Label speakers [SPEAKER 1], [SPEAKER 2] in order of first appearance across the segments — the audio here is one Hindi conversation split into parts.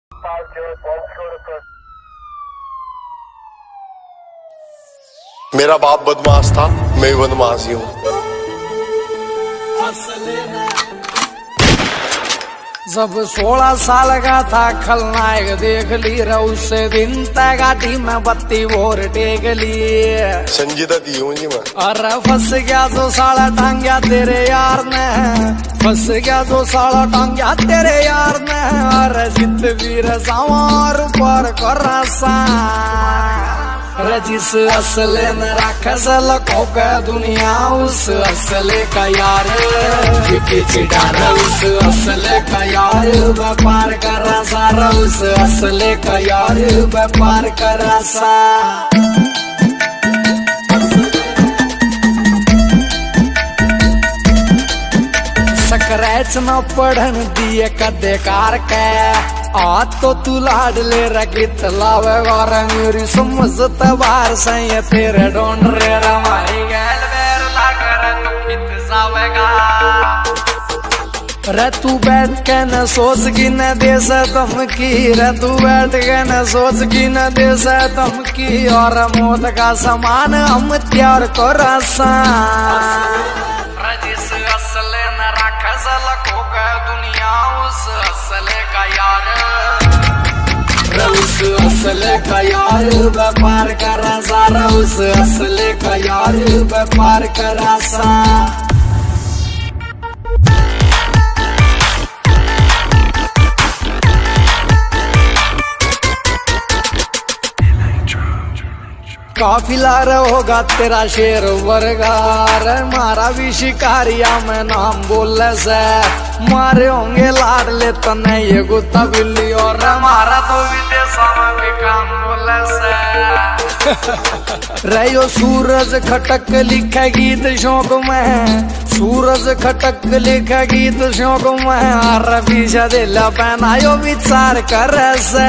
[SPEAKER 1] मेरा बाप बदमाश था, मैं बदमाश ही हूँ।
[SPEAKER 2] जब 16 साल का था खलनायक देख ली रे, उससे दिन तय गाड़ी में बत्ती वोर टेक ली।
[SPEAKER 1] संजीदा दी हूँ जी मैं।
[SPEAKER 2] अरे फंस गया जो साला टांग्या तेरे यार ने, फंस गया जो साला टांग्या तेरे यार ने। अरे जित वीर सवार पर कर रजिस असले न राखस लखों का दुनिया, उस असले का यार चिटार, उस असले का यार व्यापार कर सारा, उस असले का यार व्यापार कर सा। स्क्रैच न पढ़न दिए कदे कार के, आज तो तू लाड ले रगित लावेगा रे, मेरी समझ बार से तेरे ढूंढ रे रमाई गैल बेर लाकर तू कित जावेगा रे। तू बैठ के न सोच की न दे से धमकी रे, तू बैठ के न सोच की न दे से धमकी। और मौत का समान हम त्यार को रसा, जिस असले न राखस लखों का दुनिया, उस असले का यार, उस असले का यार व्यापार कर सारा, उस असले का यार व्यापार कर सा। काफिला होगा तेरा शेर वर्गार, मारा भी शिकारिया में नाम बोले से, मारे होंगे लाड ले तो नहीं ये गुत्ता बिल्ली, और मारा तो विदेशों में भी काम बोले से। रहो सूरज खटक लिखे गीत शौक में, सूरज खटक लिखे गीत शौक में। और पीछे दिल पहनायो विचार कर से,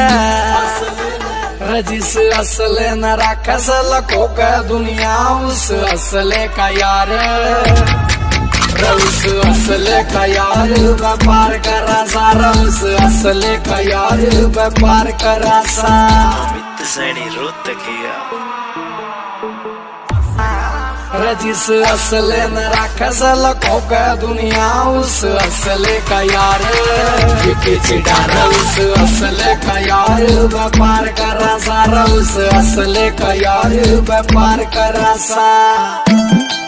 [SPEAKER 2] जिस असले न राखस लखों का दुनिया, उस असले का यार, उस असले का यार व्यापार कर सारा, उस असले का यार व्यापार कर सा। जिस असले न राखस लखों का दुनिया, उस असले का यार चिटार, उस असले का यार व्यापार कर सारा, उस असले का यार व्यापार कर सा।